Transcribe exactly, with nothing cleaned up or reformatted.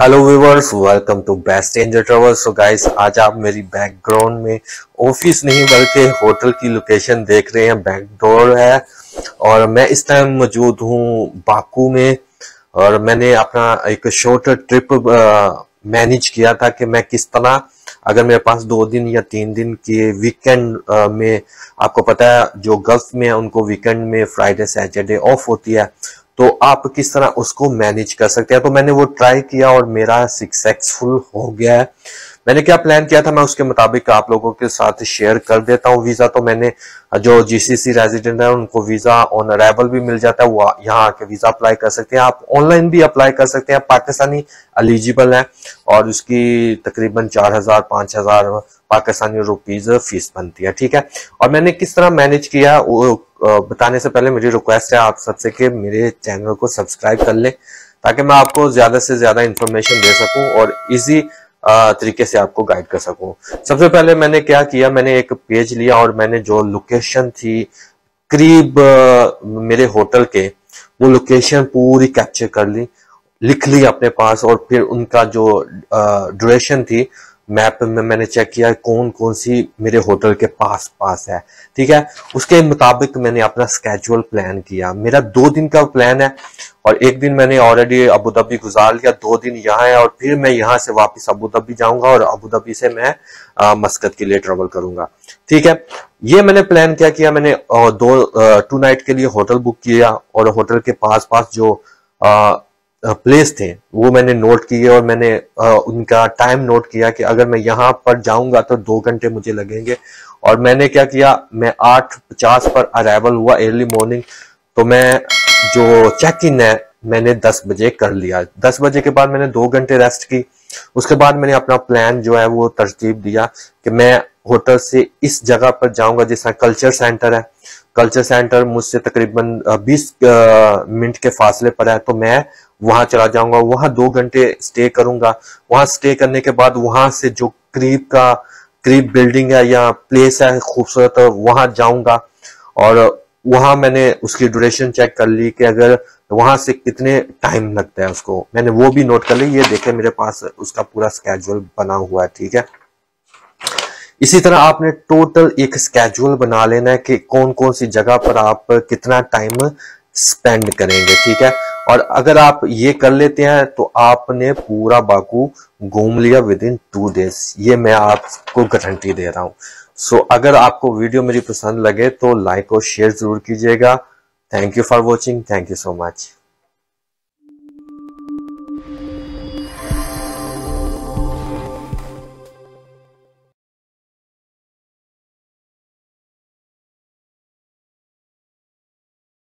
Hello viewers, welcome to best angel travel. So guys, आज आप मेरी बैकग्राउंड में ऑफिस नहीं बल्कि होटल की लोकेशन देख रहे हैं। बैकडोर है और मैं इस टाइम मौजूद हूँ बाकू में। और मैंने अपना एक शॉर्ट ट्रिप मैनेज किया था कि मैं किस तरह, अगर मेरे पास दो दिन या तीन दिन के वीकेंड में, आपको पता है जो गल्फ में है उनको वीकेंड में फ्राइडे सैटरडे ऑफ होती है, तो आप किस तरह उसको मैनेज कर सकते हैं। तो मैंने वो ट्राई किया और मेरा सक्सेसफुल हो गया है। मैंने क्या प्लान किया था मैं उसके मुताबिक आप लोगों के साथ शेयर कर देता हूँ। वीजा तो मैंने, जो जीसीसी रेजिडेंट है उनको वीजा ऑन अराइवल भी मिल जाता है, वो यहाँ आके वीजा अप्लाई कर सकते हैं। आप ऑनलाइन भी अप्लाई कर सकते हैं, पाकिस्तानी एलिजिबल है और उसकी तकरीबन चार हजार पांच हजार पाकिस्तानी रुपीज फीस बनती है। ठीक है, और मैंने किस तरह मैनेज किया वो बताने से पहले मेरी रिक्वेस्ट है आप सबसे कि मेरे चैनल को सब्सक्राइब कर ले ताकि मैं आपको ज्यादा से ज्यादा इंफॉर्मेशन दे सकूं और इजी तरीके से आपको गाइड कर सकूं। सबसे पहले मैंने क्या किया, मैंने एक पेज लिया और मैंने जो लोकेशन थी करीब मेरे होटल के, वो लोकेशन पूरी कैप्चर कर ली, लिख ली अपने पास। और फिर उनका जो ड्यूरेशन थी मैप में मैंने चेक किया कौन कौन सी मेरे होटल के पास पास है। ठीक है, उसके मुताबिक मैंने अपना स्केड्यूल प्लान किया। मेरा दो दिन का प्लान है और एक दिन मैंने ऑलरेडी अबू धाबी गुजार लिया, दो दिन यहाँ है और फिर मैं यहाँ से वापस अबू धाबी जाऊंगा और अबू धाबी से मैं आ, मस्कत के लिए ट्रेवल करूंगा। ठीक है, ये मैंने प्लान क्या किया, मैंने आ, दो आ, टू नाइट के लिए होटल बुक किया और होटल के पास पास जो आ, प्लेस थे वो मैंने नोट किए और मैंने आ, उनका टाइम नोट किया कि अगर मैं यहाँ पर जाऊंगा तो दो घंटे मुझे लगेंगे। और मैंने क्या किया, मैं आठ पचास पर अराइवल हुआ अर्ली मॉर्निंग, तो मैं जो चेक इन है मैंने दस बजे कर लिया। दस बजे के बाद मैंने दो घंटे रेस्ट की। उसके बाद मैंने अपना प्लान जो है वो तरतीब दिया कि मैं होटल से इस जगह पर जाऊंगा, जैसा कल्चर सेंटर है। कल्चर सेंटर मुझसे तकरीबन बीस मिनट के फासले पर है, तो मैं वहां चला जाऊंगा, वहां दो घंटे स्टे करूंगा। वहां स्टे करने के बाद वहां से जो करीब का करीब बिल्डिंग है या प्लेस है खूबसूरत, वहां जाऊंगा और वहां मैंने उसकी ड्यूरेशन चेक कर ली कि अगर वहां से कितने टाइम लगता है उसको, मैंने वो भी नोट कर ली। ये देखे मेरे पास उसका पूरा स्केड्यूल बना हुआ है। ठीक है, इसी तरह आपने टोटल एक स्केड्यूल बना लेना है कि कौन कौन सी जगह पर आप कितना टाइम स्पेंड करेंगे। ठीक है, और अगर आप ये कर लेते हैं तो आपने पूरा बाकू घूम लिया विद इन टू डेज, ये मैं आपको गारंटी दे रहा हूं। सो so, अगर आपको वीडियो मेरी पसंद लगे तो लाइक और शेयर जरूर कीजिएगा। Thank you for watching, thank you so much.